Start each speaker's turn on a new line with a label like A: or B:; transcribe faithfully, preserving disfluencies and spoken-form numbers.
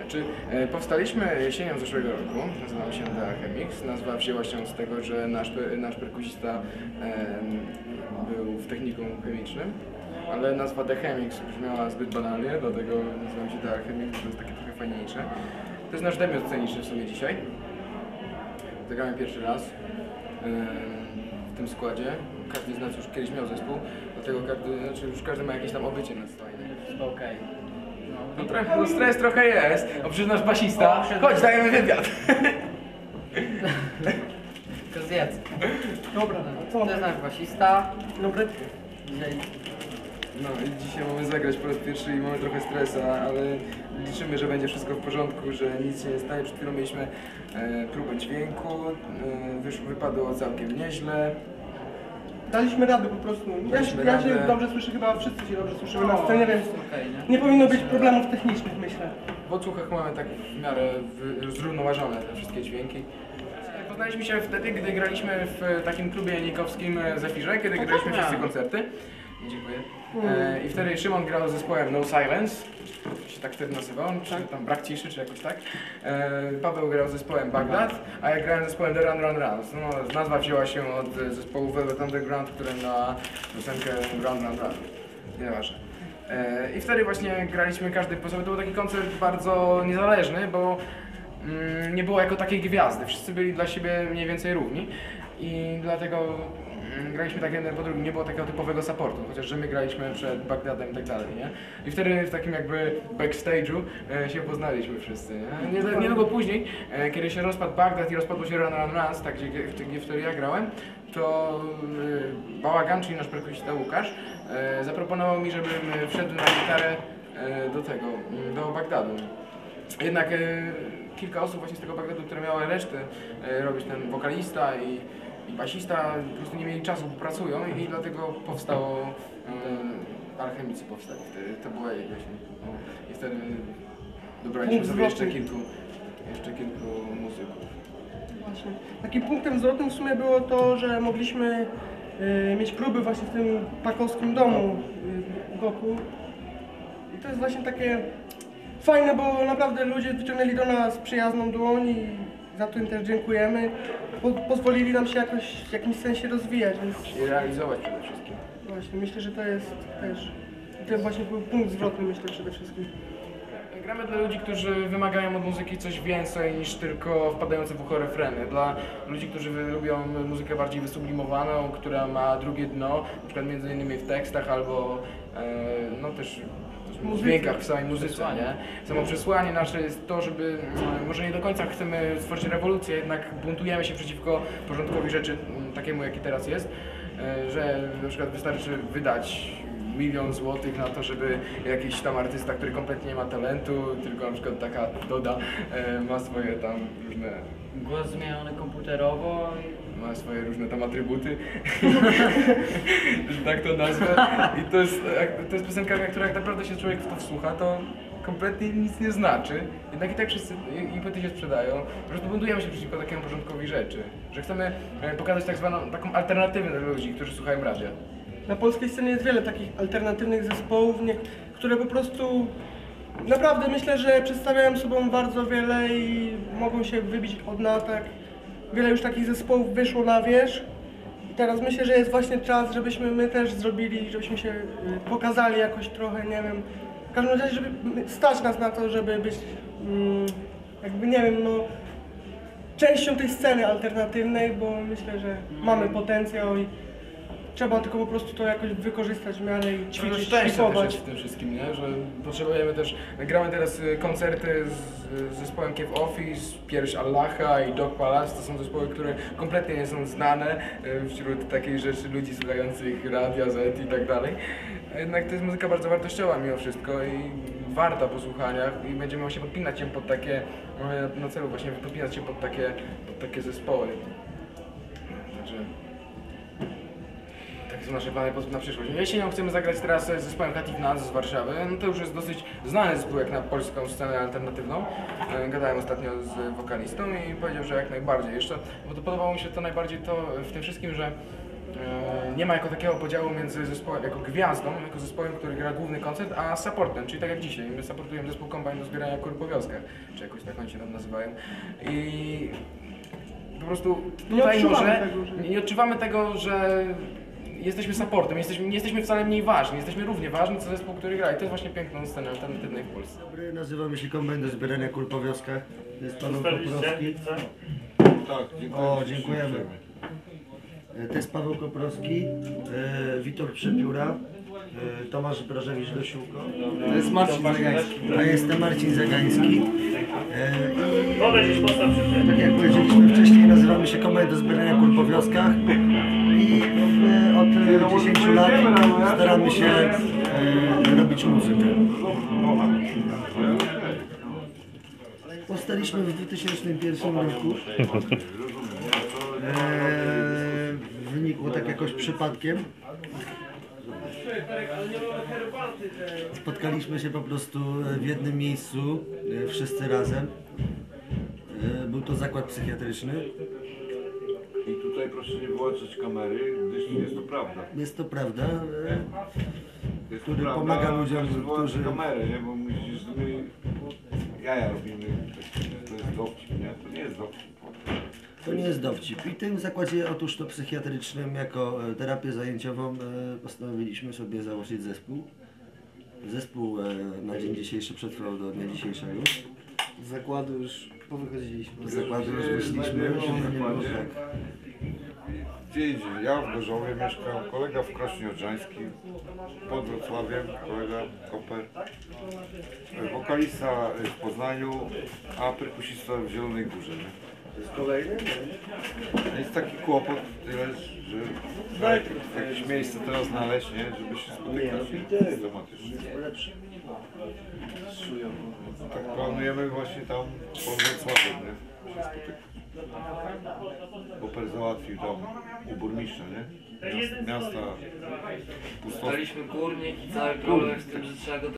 A: Znaczy, e, powstaliśmy jesienią zeszłego roku, nazywamy się The Alchemix. Nazwa wzięła się z tego, że nasz, nasz perkusista e, był w technikum chemicznym, ale nazwa The Chemix brzmiała zbyt banalnie, dlatego nazywamy się The Alchemix, to jest takie trochę fajniejsze. To jest nasz debiut sceniczny w sumie dzisiaj. Zagramy pierwszy raz e, w tym składzie. Każdy z nas już kiedyś miał zespół, dlatego każdy, znaczy już każdy ma jakieś tam obycie na stronie.
B: Wszystko okej.
A: No, trochę, no stres trochę jest. O, przecież nasz basista. Chodź, dajemy wywiad.
B: Tylko zjedz.
C: Dobra,
B: No,
C: co?
B: to jest nasz basista.
C: Dobry.
B: Dzisiaj
A: No i dzisiaj mamy zagrać po raz pierwszy i mamy trochę stresa, ale liczymy, że będzie wszystko w porządku, że nic się nie stanie. Przed chwilą mieliśmy e, próbę dźwięku, e, wyszło, wypadło całkiem nieźle.
C: Daliśmy radę po prostu. Ja,
A: Daliśmy
C: się- ja się
A: radę.
C: dobrze słyszę, chyba wszyscy się dobrze słyszymy
B: No,
C: na scenie, więc
B: jest okej, nie?
C: nie powinno być problemów technicznych, myślę.
A: W odsłuchach mamy tak w miarę w, zrównoważone te wszystkie dźwięki. Poznaliśmy się wtedy, gdy graliśmy w takim klubie janikowskim Zefirze, kiedy graliśmy wszyscy koncerty. Dziękuję. E, I wtedy Szymon grał z zespołem No Silence, się tak wtedy nazywał, czy tam Brak Ciszy, czy jakoś tak. E, Paweł grał z zespołem Bagdad, a ja grałem z zespołem The Run Run Run. No, nazwa wzięła się od zespołu Velvet Underground, który na piosenkę Run Run Run. Nieważne. E, I wtedy właśnie graliśmy każdy po sobie. To był taki koncert bardzo niezależny, bo mm, nie było jako takiej gwiazdy. Wszyscy byli dla siebie mniej więcej równi i dlatego mm, graliśmy tak jeden po drugim. Nie było takiego typowego supportu, chociaż że my graliśmy przed Bagdadem i tak dalej, nie? I wtedy w takim jakby backstage'u e, się poznaliśmy wszyscy, nie? Nie, niedługo później, e, kiedy się rozpadł Bagdad i rozpadło się Run Run Runs, tak, gdzie, gdzie, gdzie wtedy ja grałem, to e, Bałagan, czyli nasz perkusista Łukasz, e, zaproponował mi, żebym wszedł na gitarę e, do tego, do Bagdadu. Jednak e, kilka osób właśnie z tego Bagdadu, które miały resztę e, robić, ten wokalista i, i basista, po prostu nie mieli czasu, bo pracują i dlatego powstało, e, Alchemicy powstali wtedy, to była jej właśnie. No, i wtedy dobraliśmy sobie jeszcze kilku, jeszcze kilku muzyków.
C: Właśnie. Takim punktem zwrotnym w sumie było to, że mogliśmy y, mieć próby właśnie w tym pakowskim domu y, Goku. I to jest właśnie takie fajne, bo naprawdę ludzie wyciągnęli do nas przyjazną dłoń i za to im też dziękujemy. Po, pozwolili nam się jakoś w jakimś sensie rozwijać, więc
A: I realizować przede wszystkim.
C: właśnie myślę, że to jest też to właśnie był punkt zwrotny, myślę przede wszystkim.
A: Gramy dla ludzi, którzy wymagają od muzyki coś więcej niż tylko wpadające w ucho refreny. Dla ludzi, którzy lubią muzykę bardziej wysublimowaną, która ma drugie dno, na przykład między innymi w tekstach albo e, no też w dźwiękach, w samej muzyce, nie? Samo przesłanie nasze jest to, żeby, może nie do końca chcemy stworzyć rewolucję, jednak buntujemy się przeciwko porządkowi rzeczy takiemu, jaki teraz jest, e, że na przykład wystarczy wydać milion złotych na to, żeby jakiś tam artysta, który kompletnie nie ma talentu, tylko na przykład taka Doda, e, ma swoje tam różne,
B: głos zmieniony komputerowo.
A: ma swoje różne tam atrybuty, że tak to nazwę. I to jest, to jest piosenka, która jak naprawdę się człowiek w to wsłucha, to kompletnie nic nie znaczy. Jednak i tak wszyscy i płyty się sprzedają. Po prostu buntujemy się przeciwko takiemu porządkowi rzeczy, że chcemy pokazać tak zwaną taką alternatywę dla ludzi, którzy słuchają radia.
C: Na polskiej scenie jest wiele takich alternatywnych zespołów, nie, które po prostu naprawdę myślę, że przedstawiają sobą bardzo wiele i mogą się wybić od natek. Wiele już takich zespołów wyszło na wierzch i teraz myślę, że jest właśnie czas, żebyśmy my też zrobili, żebyśmy się y, pokazali jakoś trochę, nie wiem, w każdym razie, żeby stać nas na to, żeby być mm, jakby, nie wiem, no częścią tej sceny alternatywnej, bo myślę, że mamy potencjał i trzeba tylko po prostu to jakoś wykorzystać w miarę i
A: Trochę
C: ćwiczyć,
A: szczęścia też
C: szlifować.
A: jest w tym wszystkim, nie? Że potrzebujemy też, gramy teraz y, koncerty z, z zespołem Cave Office, Pierś Allaha i Dog Palace, to są zespoły, które kompletnie nie są znane y, wśród takiej rzeczy ludzi słuchających radia, Z i tak dalej. Jednak to jest muzyka bardzo wartościowa mimo wszystko i warta posłuchania i będziemy właśnie podpinać się pod takie, mamy na celu właśnie podpinać się pod takie, pod takie zespoły. Także takie są nasze plany na przyszłość. Jesienią chcemy zagrać teraz z zespołem Katif Naz z Warszawy. No to już jest dosyć znany zespół jak na polską scenę alternatywną. Gadałem ostatnio z wokalistą i powiedział, że jak najbardziej. Jeszcze, bo to podobało mi się to najbardziej to w tym wszystkim, że e, nie ma jako takiego podziału między zespołem, jako gwiazdą, jako zespołem, który gra główny koncert, a supportem, czyli tak jak dzisiaj. My supportujemy zespół Combine do zbierania kur po wioskach, czy jakoś tak oni się tam nazywają. I po prostu
C: Nie
A: tutaj
C: odczuwamy
A: może
C: tego, że-
A: nie, nie odczuwamy tego, że jesteśmy supportem, jesteśmy, nie jesteśmy wcale mniej ważni, jesteśmy równie ważni co zespół, który gra i to jest właśnie piękną sceny alternatywnej w Polsce.
D: Dobry, nazywamy się Combine do zbierania kul po wioskach. To jest Paweł Koprowski.
E: Tak, dziękuję.
D: O, dziękujemy. E, To jest Paweł Koprowski, e, Witold Przepióra, e, Tomasz Brażewicz-Dosiłko.
B: To jest Marcin Zagański.
D: A jestem Marcin Zagański. E,
F: Wodę gdzieś postaw przy
D: I tak jak powiedzieliśmy wcześniej, nazywamy się Combine do zbierania kul po wioskach. I e, od dziesięciu lat staramy się e, robić muzykę. Powstaliśmy w dwa tysiące pierwszym roku. Eee, wynikło tak jakoś przypadkiem. Spotkaliśmy się po prostu w jednym miejscu, e, wszyscy razem. E, Był to zakład psychiatryczny.
E: I tutaj proszę nie wyłączać kamery, gdyż jest to prawda.
D: Jest to prawda. e,
E: Jest
D: Który
E: to prawda,
D: pomaga ludziom,
E: każdy wyłączy
D: którzy-
E: kamerę, nie? Bo myślisz, że my jaja robimy, to jest dowcip, nie? To nie jest dowcip.
D: To nie jest dowcip. I w tym zakładzie, otóż to psychiatrycznym, jako e, terapię zajęciową e, postanowiliśmy sobie założyć zespół. Zespół e, na dzień dzisiejszy przetrwał do dnia dzisiejszego.
G: Z zakładu już powychodziliśmy.
D: Z zakładu już wyszliśmy.
E: Znajdujemy się w
D: nie było
E: zakładzie.
D: tak.
E: Gdzie indziej? Ja w Gorzowie mieszkam, kolega w Krośnie Odrzańskim, pod Wrocławiem, kolega Koper, wokalista w Poznaniu, a perkusista w Zielonej Górze. Nie?
D: To jest kolejny?
E: Jest taki kłopot, tyle, że trzeba jakieś miejsce teraz znaleźć, nie? Żeby się spotykać systematycznie.
D: Lepszy.
E: Tak planujemy właśnie tam pod Wrocławiem, nie? Się spotykać. Koper załatwił tam u burmistrza, nie? Miast- Miasta pustosty.
B: Daliśmy górnik i cały problem z tym, że trzeba go